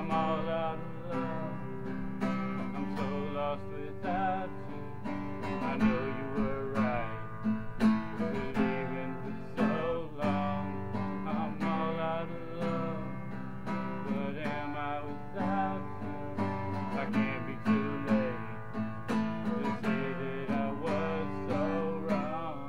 I'm all out of love. I'm so lost without you. I know you were right, believing for so long. I'm all out of love. What am I without you? I can't be too late to say that I was so wrong.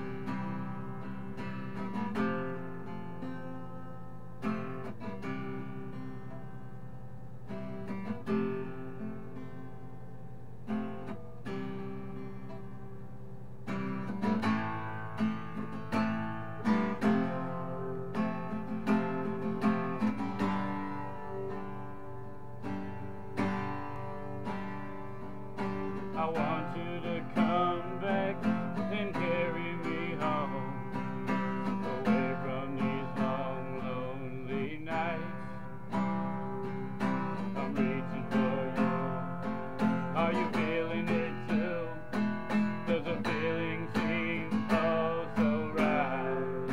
I want you to come back and carry me home, away from these long, lonely nights. I'm reaching for you. Are you feeling it too? Does the feeling seem oh so right?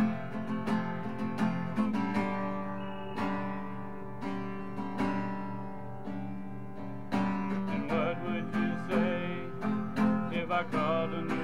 And what would you say if I called a new